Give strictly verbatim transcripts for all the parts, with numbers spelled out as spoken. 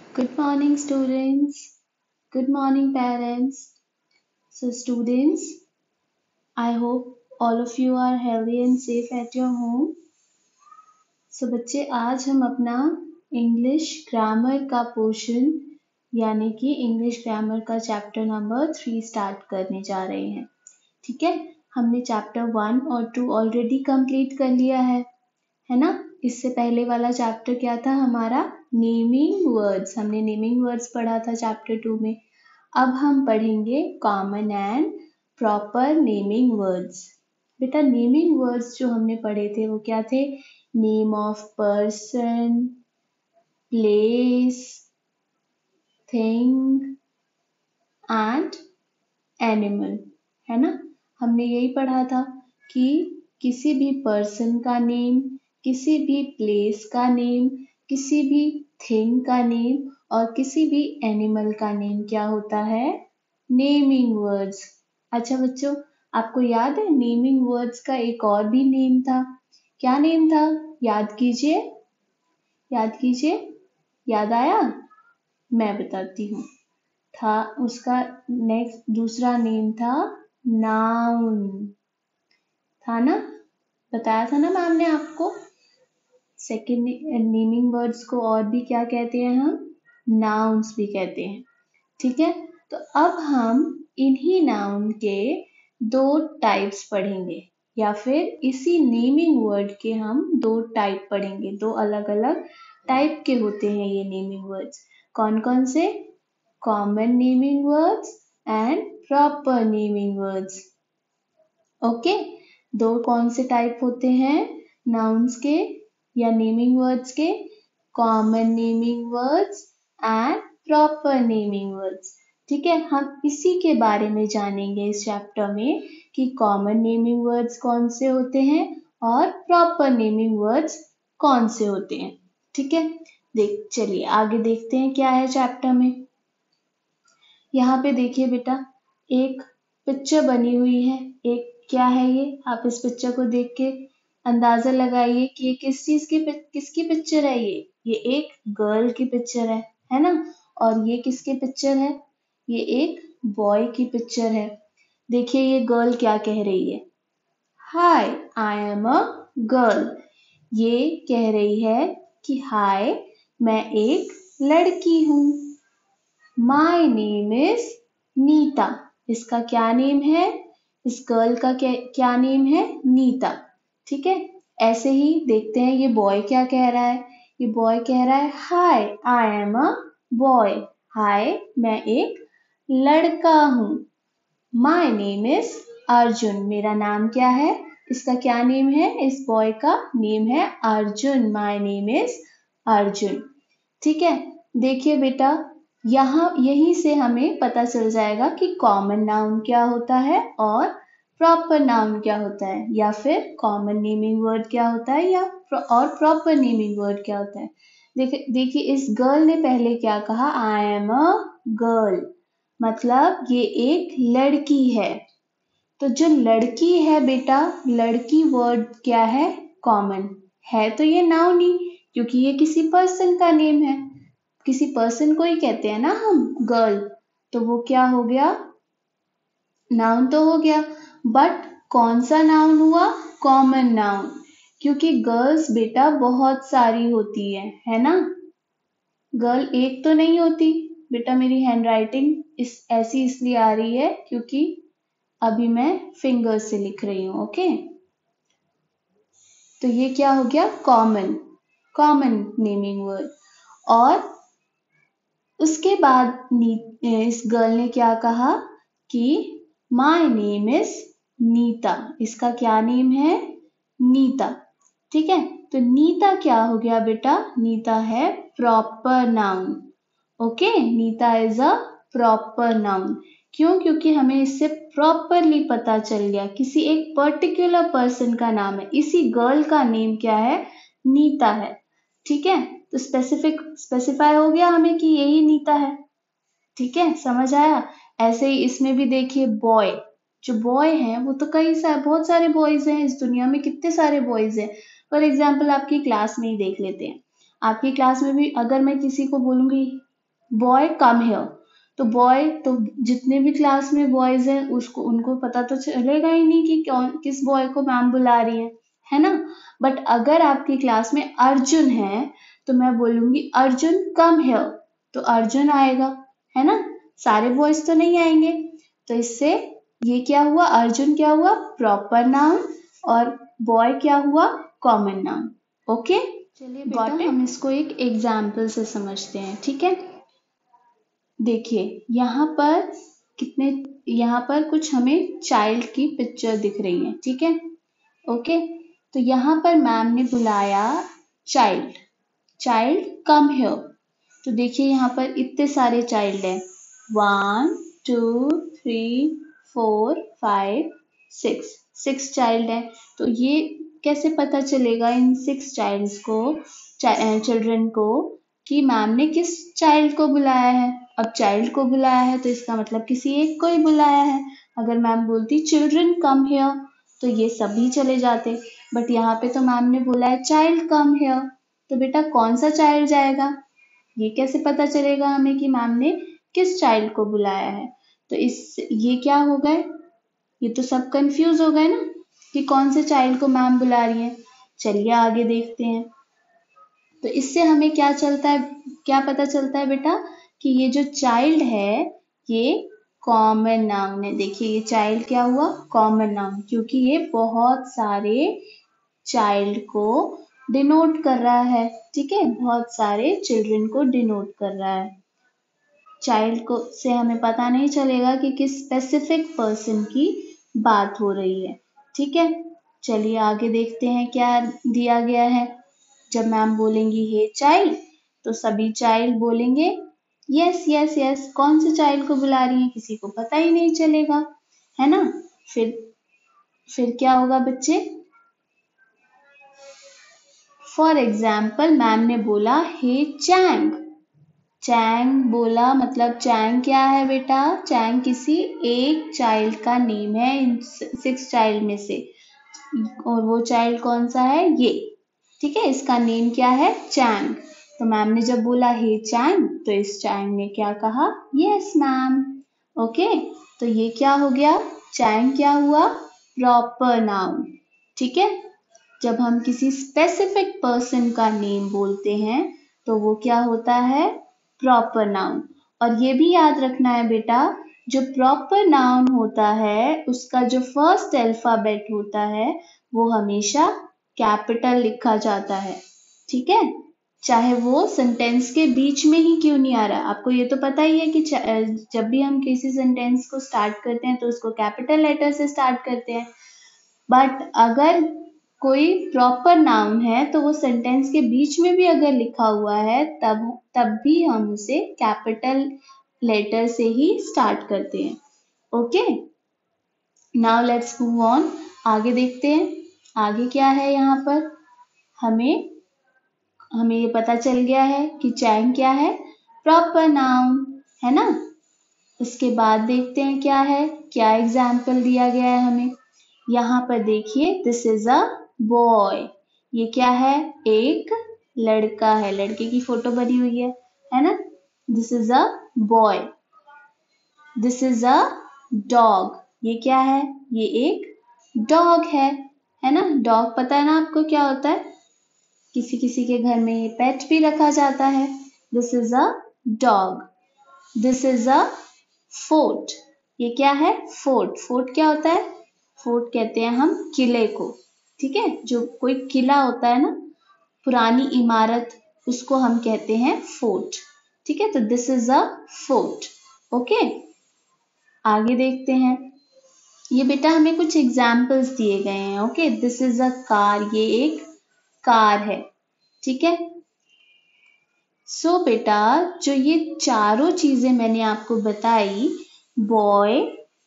Good morning, students. Good morning, parents. So, students, I hope all of you are healthy and safe at your home. So, बच्चे आज हम अपना English grammar का portion यानी कि English grammar का chapter number three start करने जा रहे हैं। ठीक है, हमने चैप्टर वन और टू ऑलरेडी कंप्लीट कर लिया है है ना। इससे पहले वाला चैप्टर क्या था हमारा, नेमिंग वर्ड्स। हमने नेमिंग वर्ड्स पढ़ा था चैप्टर टू में। अब हम पढ़ेंगे common and proper naming words. बेटा नेमिंग वर्ड्स जो हमने पढ़े थे वो क्या थे, name of person, place, thing and animal, है ना। हमने यही पढ़ा था कि किसी भी पर्सन का नेम, किसी भी प्लेस का नेम, किसी भी थिंग का नेम और किसी भी एनिमल का नेम क्या होता है, नेमिंग वर्ड्स। अच्छा बच्चों, आपको याद है नेमिंग वर्ड्स का एक और भी नेम था, क्या नेम था, याद कीजिए याद कीजिए याद आया, मैं बताती हूँ। था उसका नेक्स्ट दूसरा नेम था नाउन, था ना, बताया था ना मैम ने आपको। सेकेंड नेमिंग वर्ड्स को और भी क्या कहते हैं हम, नाउन्स भी कहते हैं। ठीक है, तो अब हम इन्हीं नाउन के दो टाइप्स पढ़ेंगे, या फिर इसी नेमिंग वर्ड के हम दो टाइप पढ़ेंगे। दो अलग अलग टाइप के होते हैं ये नेमिंग वर्ड्स। कौन कौन से, common naming words and proper naming words. Okay, दो कौन से टाइप होते हैं नाउन्स के या नेमिंग वर्ड्स के, common naming words and proper naming words. ठीक है, हम इसी के बारे में जानेंगे इस चैप्टर में कि कॉमन नेमिंग वर्ड्स कौन से होते हैं और प्रॉपर नेमिंग वर्ड्स कौन से होते हैं। ठीक है, देख चलिए आगे देखते हैं क्या है चैप्टर में। यहाँ पे देखिए बेटा, एक पिक्चर बनी हुई है। एक क्या है ये, आप इस पिक्चर को देख के अंदाजा लगाइए कि ये किस चीज की किसकी पिक्चर है। ये ये एक गर्ल की पिक्चर है है ना। और ये किसकी पिक्चर है, ये एक बॉय की पिक्चर है। देखिए ये गर्ल क्या कह रही है, हाय आई एम अ गर्ल। ये कह रही है कि हाय मैं एक लड़की हूँ। My name is Nita. इसका क्या नेम है, इस गर्ल का क्या, क्या नेम है, नीता। ठीक है, ऐसे ही देखते हैं ये बॉय क्या कह रहा है। ये बॉय कह रहा है हाय आई एम अ बॉय। हाय मैं एक लड़का हूँ। My name is Arjun. मेरा नाम क्या है, इसका क्या नेम है, इस बॉय का नेम है Arjun. My name is Arjun. ठीक है, देखिए बेटा यहाँ यहीं से हमें पता चल जाएगा कि कॉमन नाउन क्या होता है और प्रॉपर नाउन क्या होता है, या फिर कॉमन नेमिंग वर्ड क्या होता है या और प्रॉपर नेमिंग वर्ड क्या होता है। देखिए देखिए इस गर्ल ने पहले क्या कहा, आई एम अ गर्ल, मतलब ये एक लड़की है। तो जो लड़की है बेटा, लड़की वर्ड क्या है, कॉमन है। तो ये नाउन ही, क्योंकि ये किसी पर्सन का नेम है, किसी पर्सन को ही कहते हैं ना हम गर्ल, तो वो क्या हो गया, नाउन तो हो गया। बट कौन सा नाउन हुआ, कॉमन नाउन, क्योंकि गर्ल्स बेटा बहुत सारी होती है है ना। गर्ल एक तो नहीं होती बेटा। मेरी हैंडराइटिंग इस ऐसी इसलिए आ रही है क्योंकि अभी मैं फिंगर से लिख रही हूँ। ओके, तो ये क्या हो गया, कॉमन कॉमन नेमिंग वर्ड। और उसके बाद इस गर्ल ने क्या कहा कि माय नेम इज नीता। इसका क्या नेम है, नीता। ठीक है, तो नीता क्या हो गया बेटा, नीता है proper noun. Okay, Nita is a proper noun. क्यों, क्योंकि हमें इससे प्रॉपरली पता चल गया किसी एक पर्टिकुलर पर्सन का नाम है। इसी गर्ल का नेम क्या है, नीता है। ठीक है, तो स्पेसिफिक स्पेसिफाई हो गया हमें कि यही नीता है। ठीक है, समझ आया। ऐसे ही इसमें भी देखिए बॉय, जो बॉय हैं वो तो कई सारे बहुत सारे बॉयज हैं इस दुनिया में, कितने सारे बॉयज हैं। फॉर एग्जाम्पल आपकी क्लास में ही देख लेते हैं। आपकी क्लास में भी अगर मैं किसी को बोलूंगी बॉय कम हियर। तो बॉय, तो जितने भी क्लास में बॉयज हैं उसको उनको पता तो चलेगा ही नहीं कि कौन किस बॉय को मैम बुला रही है, है ना। बट अगर आपकी क्लास में अर्जुन है तो मैं बोलूंगी अर्जुन कम हियर, तो अर्जुन आएगा, है ना। सारे बॉयज तो नहीं आएंगे। तो इससे ये क्या हुआ, अर्जुन क्या हुआ प्रॉपर नाउन और बॉय क्या हुआ कॉमन नाउन। ओके, चलिए बेटा हम इसको एक एग्जाम्पल से समझते हैं, ठीक है। देखिए यहाँ पर कितने, यहाँ पर कुछ हमें चाइल्ड की पिक्चर दिख रही है, ठीक है। ओके, तो यहाँ पर मैम ने बुलाया चाइल्ड, चाइल्ड कम हियर। तो देखिए यहाँ पर इतने सारे चाइल्ड हैं, one two three four five six, six child हैं। तो ये कैसे पता चलेगा इन सिक्स चाइल्ड्स को, चिल्ड्रन को, कि मैम ने किस चाइल्ड को बुलाया है। अब चाइल्ड को बुलाया है तो इसका मतलब किसी एक को ही बुलाया है। अगर मैम बोलती चिल्ड्रन कम हियर तो ये सभी चले जाते, बट यहाँ पे तो मैम ने बोला है चाइल्ड कम हियर, तो बेटा कौन सा चाइल्ड जाएगा, ये कैसे पता चलेगा हमें कि मैम ने किस चाइल्ड को बुलाया है। तो इस ये क्या हो गए, ये तो सब कंफ्यूज हो गए ना कि कौन से चाइल्ड को मैम बुला रही है। चलिए आगे देखते हैं। तो इससे हमें क्या चलता है, क्या पता चलता है बेटा कि ये जो चाइल्ड है ये कॉमन नाउन है। देखिए ये चाइल्ड क्या हुआ कॉमन नाउन, क्योंकि ये बहुत सारे चाइल्ड को डिनोट कर रहा है, ठीक है, बहुत सारे चिल्ड्रन को डिनोट कर रहा है। चाइल्ड को से हमें पता नहीं चलेगा कि किस स्पेसिफिक पर्सन की बात हो रही है, ठीक है। चलिए आगे देखते हैं क्या दिया गया है। जब मैम बोलेंगी हे चाइल्ड तो सभी चाइल्ड बोलेंगे यस यस यस। कौन से चाइल्ड को बुला रही है किसी को पता ही नहीं चलेगा, है ना। फिर फिर क्या होगा बच्चे, फॉर एग्जाम्पल मैम ने बोला हे चैंग, चैंग बोला, मतलब चैंग क्या है बेटा, चैंग किसी एक चाइल्ड का नेम है इन सिक्स चाइल्ड में से, और वो चाइल्ड कौन सा है ये, ठीक है, इसका नेम क्या है चैंग। तो मैम ने जब बोला हे चैंग तो इस चैंग ने क्या कहा यस मैम। ओके, तो ये क्या हो गया, चैंग क्या हुआ प्रॉपर नाउन, ठीक है। जब हम किसी स्पेसिफिक पर्सन का नेम बोलते हैं तो वो क्या होता है प्रॉपर नाउन। और ये भी याद रखना है बेटा, जो प्रॉपर नाउन होता है उसका जो फर्स्ट अल्फाबेट होता है वो हमेशा कैपिटल लिखा जाता है, ठीक है, चाहे वो सेंटेंस के बीच में ही क्यों नहीं आ रहा। आपको ये तो पता ही है कि जब भी हम किसी सेंटेंस को स्टार्ट करते हैं तो उसको कैपिटल लेटर से स्टार्ट करते हैं, बट अगर कोई प्रॉपर नाउन है तो वो सेंटेंस के बीच में भी अगर लिखा हुआ है तब तब भी हम उसे कैपिटल लेटर से ही स्टार्ट करते हैं। Okay, now let's move on, आगे देखते हैं आगे क्या है। यहाँ पर हमें हमें ये पता चल गया है कि चैंग क्या है प्रॉपर नाउन, है ना। उसके बाद देखते हैं क्या है, क्या एग्जाम्पल दिया गया है हमें। यहाँ पर देखिए दिस इज अ बॉय, ये क्या है एक लड़का है, लड़के की फोटो बनी हुई है, है ना। This is a boy, this is a dog, ये क्या है ये एक डॉग है, है ना। डॉग पता है ना आपको क्या होता है, किसी किसी के घर में ये पेट भी रखा जाता है। This is a dog, this is a fort, ये क्या है फोर्ट, फोर्ट क्या होता है, फोर्ट कहते हैं हम किले को, ठीक है, जो कोई किला होता है ना पुरानी इमारत उसको हम कहते हैं फोर्ट, ठीक है। तो this is a fort. Okay, आगे देखते हैं। ये बेटा हमें कुछ एग्जाम्पल्स दिए गए हैं। Okay, this is a car, ये एक कार है, ठीक है। सो so, बेटा जो ये चारों चीजें मैंने आपको बताई, बॉय,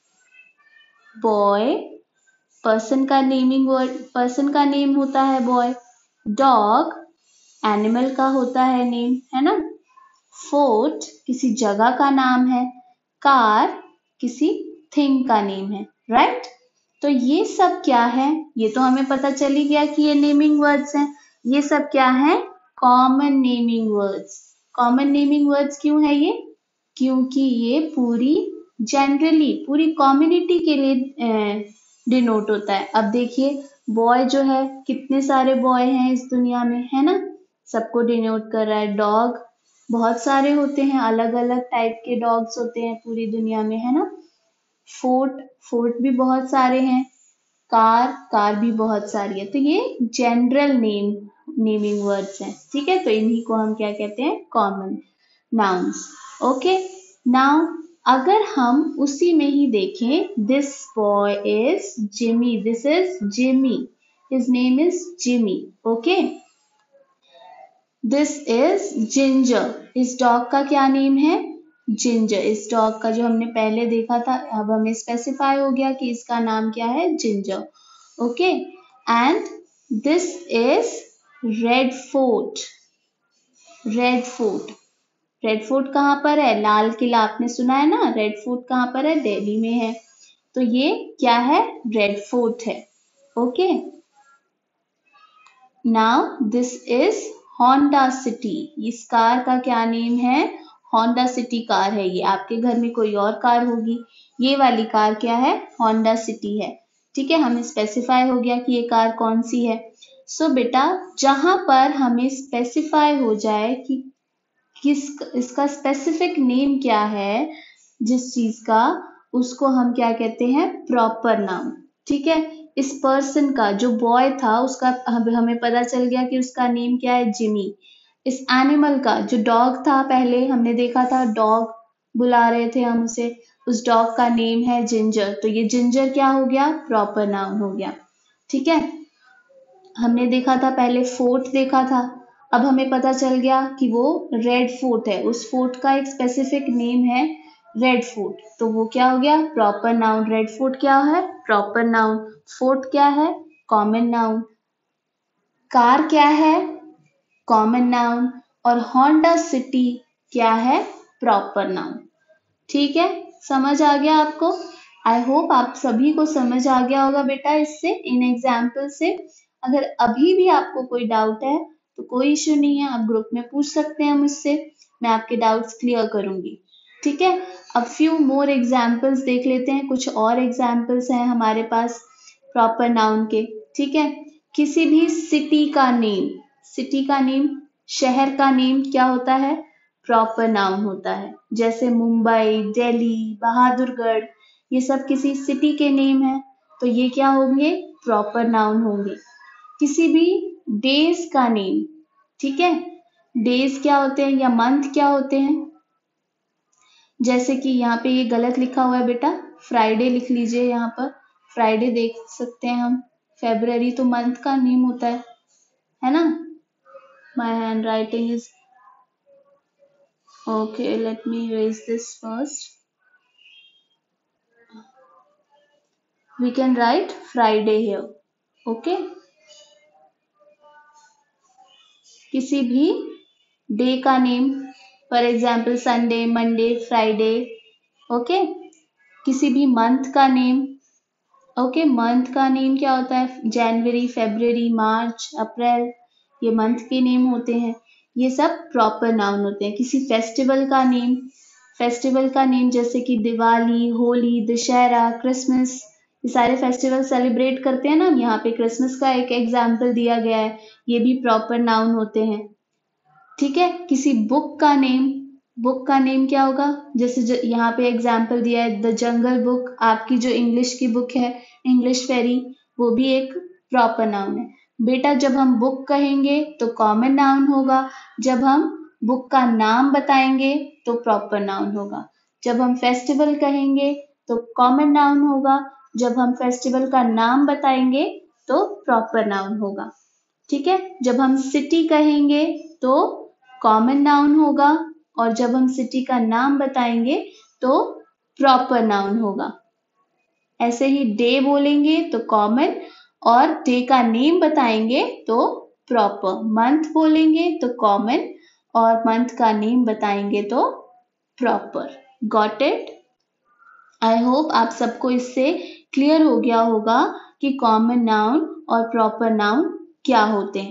बॉय पर्सन का नेमिंग वर्ड, पर्सन का नेम होता है बॉय, डॉग एनिमल का होता है नेम, है ना, फोर्ट किसी जगह का नाम है, कार किसी थिंग का नेम है, राइट। तो ये सब क्या है, ये तो हमें पता चल ही गया कि ये नेमिंग वर्ड्स हैं। ये सब क्या है common naming words, common naming words क्यों है ये? क्योंकि ये पूरी जनरली पूरी कम्युनिटी के लिए डिनोट होता है। अब देखिए बॉय जो है, कितने सारे बॉय हैं इस दुनिया में, है ना, सबको डिनोट कर रहा है। डॉग बहुत सारे होते हैं, अलग अलग टाइप के डॉग्स होते हैं पूरी दुनिया में, है ना। फोर्ट फोर्ट भी बहुत सारे हैं। कार कार भी बहुत सारी है। तो ये जनरल नेम नेमिंग वर्ड्स हैं, ठीक है। तो इन्हीं को हम क्या कहते हैं? Common nouns. ओके, नाउ अगर हम उसी में ही देखें, this boy is Jimmy, this is Jimmy, his name is Jimmy. Okay, this is Ginger, इस डॉग का क्या नेम है? जिंजर। इस डॉग का जो हमने पहले देखा था, अब हमें स्पेसिफाई हो गया कि इसका नाम क्या है? Ginger. Okay, and this is Red Fort. Red Fort Red Fort कहाँ पर है? लाल किला, आपने सुना है ना। रेड फोर्ट कहाँ पर है? दिल्ली में है। तो ये क्या है? रेड फोर्ट है। Okay, now this is Honda City. इस कार का क्या नेम है? होंडा सिटी कार है ये। आपके घर में कोई और कार होगी, ये वाली कार क्या है? होंडा सिटी है। ठीक है, हमें स्पेसिफाई हो गया कि ये कार कौन सी है। सो so, बेटा जहां पर हमें स्पेसिफाई हो जाए कि किस इसका स्पेसिफिक नेम क्या है, जिस चीज का, उसको हम क्या कहते हैं? Proper noun. ठीक है, इस पर्सन का, जो बॉय था, उसका हमें पता चल गया कि उसका नेम क्या है? जिमी। इस एनिमल का, जो डॉग था, पहले हमने देखा था डॉग बुला रहे थे हम उसे, उस डॉग का नेम है जिंजर। तो ये जिंजर क्या हो गया? प्रॉपर नाउन हो गया। ठीक है, हमने देखा था पहले फोर्ट देखा था, अब हमें पता चल गया कि वो रेड फोर्ट है। उस फोर्ट का एक स्पेसिफिक नेम है रेड फोर्ट, तो वो क्या हो गया? Proper noun. रेड फोर्ट क्या है? Proper noun. फोर्ट क्या है? Common noun. कार क्या है? Common noun. और होंडा सिटी क्या है? Proper noun. ठीक है, समझ आ गया आपको? आई होप आप सभी को समझ आ गया होगा बेटा इससे, इन एग्जाम्पल से। अगर अभी भी आपको कोई डाउट है तो कोई इश्यू नहीं है, आप ग्रुप में पूछ सकते हैं मुझसे, मैं आपके डाउट्स क्लियर करूंगी। ठीक है, अब फ्यू मोर एग्जाम्पल्स देख लेते हैं। कुछ और एग्जाम्पल्स हैं हमारे पास प्रॉपर नाउन के। ठीक है, किसी भी सिटी का नेम, सिटी का नेम, शहर का नेम क्या होता है? प्रॉपर नाउन होता है। जैसे मुंबई, दिल्ली, बहादुरगढ़, ये सब किसी सिटी के नेम है, तो ये क्या होंगे? प्रॉपर नाउन होंगे। किसी भी डेज का नेम, ठीक है, डेज क्या होते हैं या मंथ क्या होते हैं? जैसे कि यहाँ पे ये गलत लिखा हुआ है बेटा, फ्राइडे लिख लीजिए यहाँ पर, फ्राइडे देख सकते हैं हम। फेब्रुअरी तो मंथ का नेम होता है है ना। My hand writing is okay, let me erase this first. We can write Friday here. Okay, किसी भी डे का name, for example Sunday, Monday, Friday. Okay, किसी भी मंथ का नेम, ओके, मंथ का नेम क्या होता है? जनवरी, फरवरी, मार्च, अप्रैल, ये मंथ के नेम होते हैं। ये सब प्रॉपर नाउन होते हैं। किसी फेस्टिवल का नेम, फेस्टिवल का नेम जैसे कि दिवाली, होली, दशहरा, क्रिसमस, ये सारे फेस्टिवल सेलिब्रेट करते हैं ना। यहाँ पे क्रिसमस का एक एग्जाम्पल दिया गया है, ये भी प्रॉपर नाउन होते हैं। ठीक है, किसी बुक का नेम, बुक का नेम क्या होगा? जैसे यहाँ पे एग्जाम्पल दिया है द जंगल बुक, आपकी जो इंग्लिश की बुक है इंग्लिश फेरी, वो भी एक प्रॉपर नाउन है। बेटा जब हम बुक कहेंगे तो कॉमन नाउन होगा, जब हम बुक का नाम बताएंगे तो प्रॉपर नाउन होगा। जब हम फेस्टिवल कहेंगे तो कॉमन नाउन होगा, जब हम फेस्टिवल का नाम बताएंगे तो प्रॉपर नाउन होगा। ठीक है, जब हम सिटी कहेंगे तो कॉमन नाउन होगा, और जब हम सिटी का नाम बताएंगे तो प्रॉपर नाउन होगा। ऐसे ही डे बोलेंगे तो कॉमन, और डे का नेम बताएंगे तो प्रॉपर। मंथ बोलेंगे तो कॉमन, और मंथ का नेम बताएंगे तो proper. Got it? I hope आप सबको इससे क्लियर हो गया होगा कि कॉमन नाउन और प्रॉपर नाउन क्या होते हैं।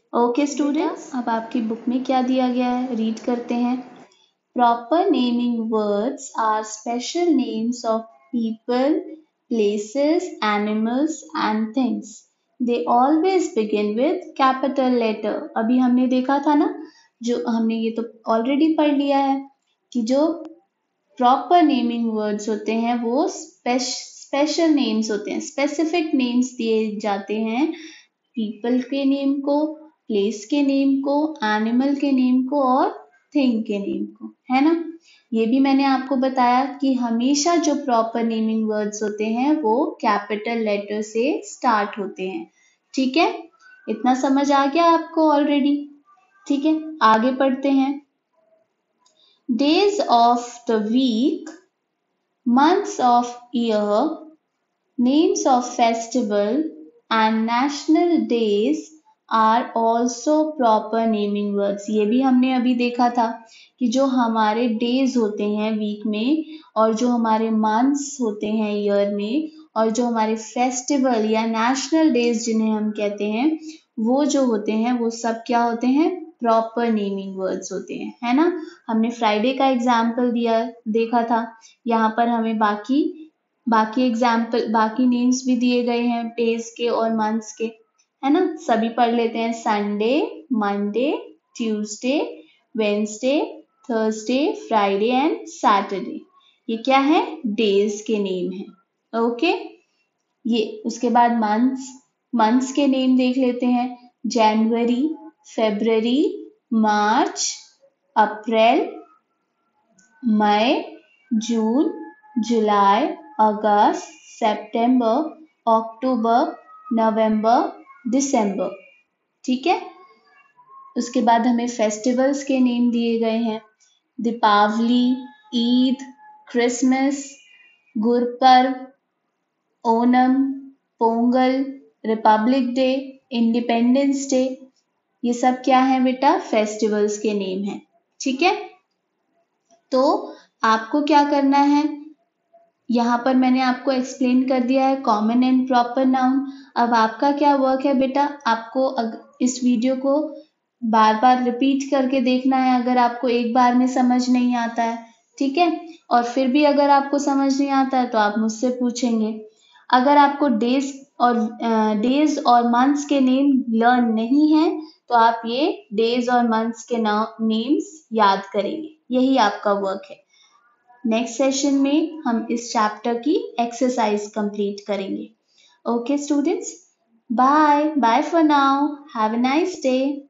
ओके स्टूडेंट्स, अब आपकी बुक में क्या दिया गया है रीड करते हैं. Proper naming words are special names of people, places, animals and things. They always begin with capital letter. अभी हमने देखा था ना, जो हमने ये तो ऑलरेडी पढ़ लिया है कि जो प्रॉपर नेमिंग वर्ड्स होते हैं वो स्पेशल नेम्स होते हैं, स्पेसिफिक नेम्स दिए जाते हैं पीपल के नेम को, प्लेस के नेम को, एनिमल के नेम को और थिंग के नेम को, है ना. ये भी मैंने आपको बताया कि हमेशा जो प्रॉपर नेमिंग वर्ड्स होते हैं वो कैपिटल लेटर से स्टार्ट होते हैं. ठीक है, इतना समझ आ गया आपको ऑलरेडी. ठीक है, आगे पढ़ते हैं. Days of the week, months of year, names of festival and national days are also proper naming words. ये भी हमने अभी देखा था कि जो हमारे डेज होते हैं वीक में और जो हमारे मंथ्स होते हैं ईयर में और जो हमारे फेस्टिवल या नेशनल डेज जिन्हें हम कहते हैं वो जो होते हैं वो सब क्या होते हैं, प्रॉपर नेमिंग वर्ड्स होते हैं, है ना. हमने फ्राइडे का एग्जाम्पल दिया देखा था. यहाँ पर हमें बाकी बाकी एग्जाम्पल बाकी नेम्स भी दिए गए हैं डेज के और मंथ्स के, है ना. सभी पढ़ लेते हैं. Sunday, Monday, Tuesday, Wednesday, Thursday, Friday and Saturday. ये क्या है, डेज के नेम है. ओके, ये उसके बाद मंथ्स मंथ्स के नेम देख लेते हैं. January, February, March, April, May, June, July, August, September, October, November, December. ठीक है, उसके बाद हमें फेस्टिवल्स के नेम दिए गए हैं. Deepavali, Eid, Christmas, Gurpurab, Onam, Pongal, Republic Day, Independence Day. ये सब क्या है बेटा, फेस्टिवल्स के नेम हैं. ठीक है, तो आपको क्या करना है, यहाँ पर मैंने आपको एक्सप्लेन कर दिया है कॉमन एंड प्रॉपर नाउन. अब आपका क्या वर्क है बेटा, आपको इस वीडियो को बार बार रिपीट करके देखना है अगर आपको एक बार में समझ नहीं आता है. ठीक है, और फिर भी अगर आपको समझ नहीं आता है तो आप मुझसे पूछेंगे. अगर आपको डेज और डेज और मंथ्स के नेम लर्न नहीं है तो आप ये डेज और मंथ्स के नेम्स याद करेंगे. यही आपका वर्क है. नेक्स्ट सेशन में हम इस चैप्टर की एक्सरसाइज कंप्लीट करेंगे. Okay students, bye bye for now. Have a nice day.